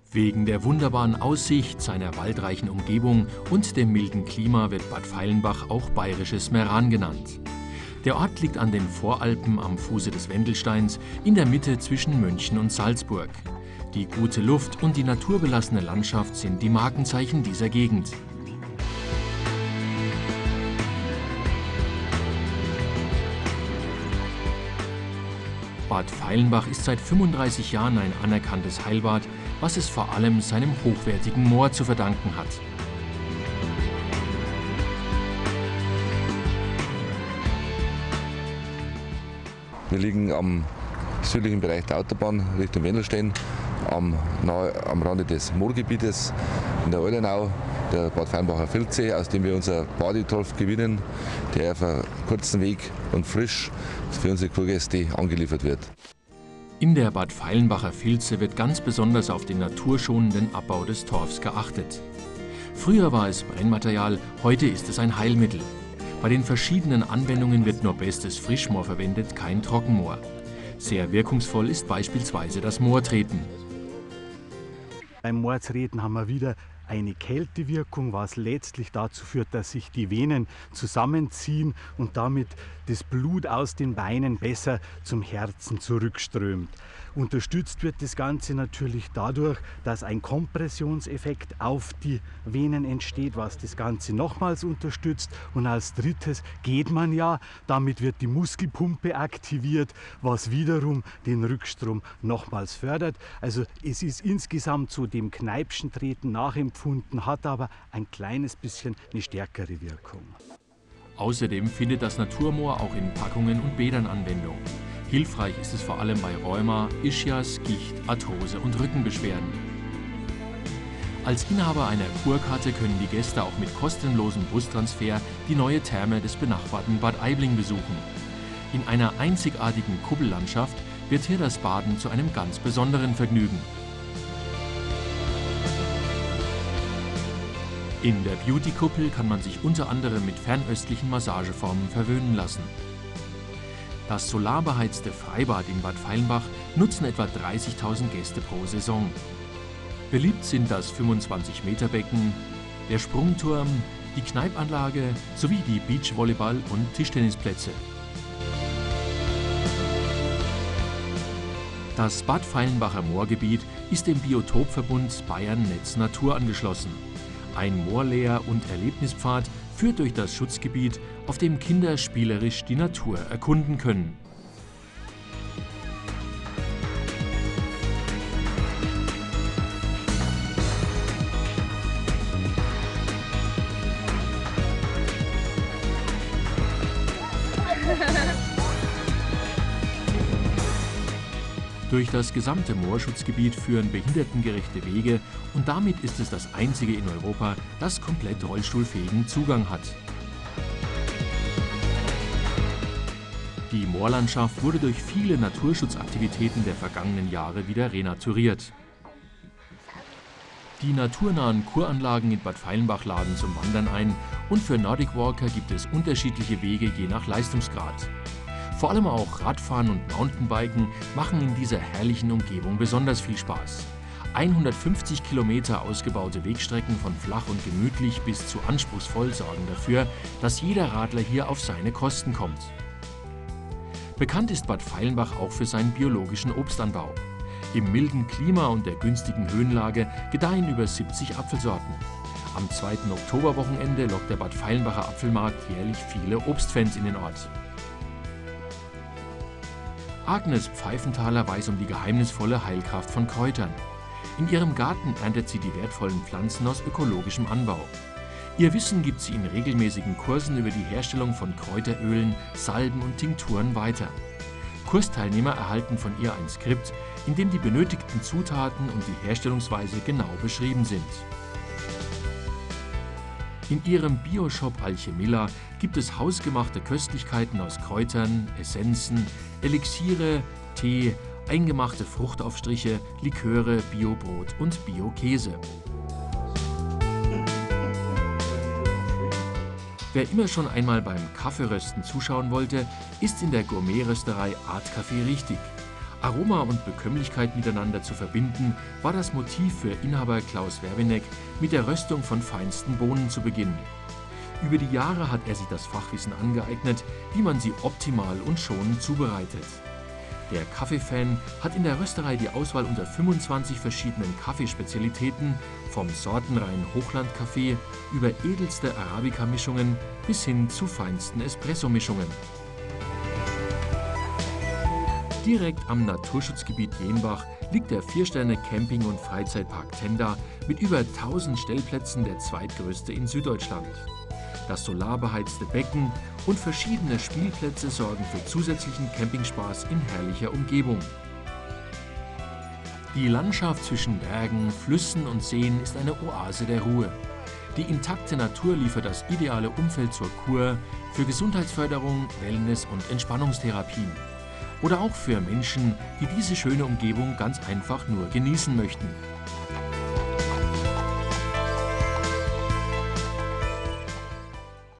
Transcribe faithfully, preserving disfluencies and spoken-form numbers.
Wegen der wunderbaren Aussicht, seiner waldreichen Umgebung und dem milden Klima wird Bad Feilenbach auch bayerisches Meran genannt. Der Ort liegt an den Voralpen am Fuße des Wendelsteins in der Mitte zwischen München und Salzburg. Die gute Luft und die naturbelassene Landschaft sind die Markenzeichen dieser Gegend. Bad Feilenbach ist seit fünfunddreißig Jahren ein anerkanntes Heilbad, was es vor allem seinem hochwertigen Moor zu verdanken hat. Wir liegen am südlichen Bereich der Autobahn Richtung Wendelstein, am, nahe, am Rande des Moorgebietes in der Eulenau, der Bad Feilenbacher Filzsee, aus dem wir unser Badetolf gewinnen, der auf einem kurzen Weg und frisch für unsere Kurgäste angeliefert wird. In der Bad Feilenbacher Filze wird ganz besonders auf den naturschonenden Abbau des Torfs geachtet. Früher war es Brennmaterial, heute ist es ein Heilmittel. Bei den verschiedenen Anwendungen wird nur bestes Frischmoor verwendet, kein Trockenmoor. Sehr wirkungsvoll ist beispielsweise das Moortreten. Beim Moortreten haben wir wieder eine Kältewirkung, was letztlich dazu führt, dass sich die Venen zusammenziehen und damit das Blut aus den Beinen besser zum Herzen zurückströmt. Unterstützt wird das Ganze natürlich dadurch, dass ein Kompressionseffekt auf die Venen entsteht, was das Ganze nochmals unterstützt. Und als drittes geht man ja, damit wird die Muskelpumpe aktiviert, was wiederum den Rückstrom nochmals fördert. Also es ist insgesamt so dem Kneipschen Treten nachempfunden, hat aber ein kleines bisschen eine stärkere Wirkung. Außerdem findet das Naturmoor auch in Packungen und Bädern Anwendung. Hilfreich ist es vor allem bei Rheuma, Ischias, Gicht, Arthrose und Rückenbeschwerden. Als Inhaber einer Kurkarte können die Gäste auch mit kostenlosem Bustransfer die neue Therme des benachbarten Bad Aibling besuchen. In einer einzigartigen Kuppellandschaft wird hier das Baden zu einem ganz besonderen Vergnügen. In der Beauty-Kuppel kann man sich unter anderem mit fernöstlichen Massageformen verwöhnen lassen. Das solarbeheizte Freibad in Bad Feilenbach nutzen etwa dreißigtausend Gäste pro Saison. Beliebt sind das fünfundzwanzig Meter Becken, der Sprungturm, die Kneipanlage sowie die Beachvolleyball- und Tischtennisplätze. Das Bad Feilenbacher Moorgebiet ist dem Biotopverbund Bayern Netz Natur angeschlossen. Ein Moorlehr- und Erlebnispfad führt durch das Schutzgebiet, auf dem Kinder spielerisch die Natur erkunden können. Durch das gesamte Moorschutzgebiet führen behindertengerechte Wege und damit ist es das einzige in Europa, das komplett rollstuhlfähigen Zugang hat. Die Moorlandschaft wurde durch viele Naturschutzaktivitäten der vergangenen Jahre wieder renaturiert. Die naturnahen Kuranlagen in Bad Feilenbach laden zum Wandern ein und für Nordic Walker gibt es unterschiedliche Wege je nach Leistungsgrad. Vor allem auch Radfahren und Mountainbiken machen in dieser herrlichen Umgebung besonders viel Spaß. hundertfünfzig Kilometer ausgebaute Wegstrecken von flach und gemütlich bis zu anspruchsvoll sorgen dafür, dass jeder Radler hier auf seine Kosten kommt. Bekannt ist Bad Feilenbach auch für seinen biologischen Obstanbau. Im milden Klima und der günstigen Höhenlage gedeihen über siebzig Apfelsorten. Am zweiten Oktoberwochenende lockt der Bad Feilenbacher Apfelmarkt jährlich viele Obstfans in den Ort. Agnes Pfeifenthaler weiß um die geheimnisvolle Heilkraft von Kräutern. In ihrem Garten erntet sie die wertvollen Pflanzen aus ökologischem Anbau. Ihr Wissen gibt sie in regelmäßigen Kursen über die Herstellung von Kräuterölen, Salben und Tinkturen weiter. Kursteilnehmer erhalten von ihr ein Skript, in dem die benötigten Zutaten und die Herstellungsweise genau beschrieben sind. In ihrem Bioshop Alchemilla gibt es hausgemachte Köstlichkeiten aus Kräutern, Essenzen, Elixiere, Tee, eingemachte Fruchtaufstriche, Liköre, Biobrot und Biokäse. Wer immer schon einmal beim Kaffeerösten zuschauen wollte, ist in der Gourmetrösterei Art Café richtig. Aroma und Bekömmlichkeit miteinander zu verbinden, war das Motiv für Inhaber Klaus Werbeneck, mit der Röstung von feinsten Bohnen zu beginnen. Über die Jahre hat er sich das Fachwissen angeeignet, wie man sie optimal und schonend zubereitet. Der Kaffeefan hat in der Rösterei die Auswahl unter fünfundzwanzig verschiedenen Kaffeespezialitäten, vom sortenreinen Hochlandkaffee über edelste Arabica-Mischungen bis hin zu feinsten Espresso-Mischungen. Direkt am Naturschutzgebiet Jenbach liegt der Vier-Sterne-Camping- und Freizeitpark Tenda mit über tausend Stellplätzen, der zweitgrößte in Süddeutschland. Das solarbeheizte Becken und verschiedene Spielplätze sorgen für zusätzlichen Campingspaß in herrlicher Umgebung. Die Landschaft zwischen Bergen, Flüssen und Seen ist eine Oase der Ruhe. Die intakte Natur liefert das ideale Umfeld zur Kur, für Gesundheitsförderung, Wellness und Entspannungstherapien. Oder auch für Menschen, die diese schöne Umgebung ganz einfach nur genießen möchten.